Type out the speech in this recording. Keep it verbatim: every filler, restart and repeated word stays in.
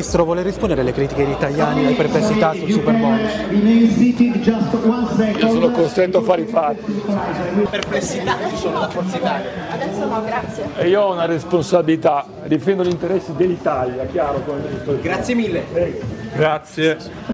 Ministro, vuole rispondere alle critiche di Tajani e perplessità sul Superbonus? Io sono costretto a fare i fatti. Perplessità ci sono da Forza Italia. Adesso no, grazie. E io ho una responsabilità, difendo gli interessi dell'Italia, chiaro come ministro. Grazie mille. Grazie.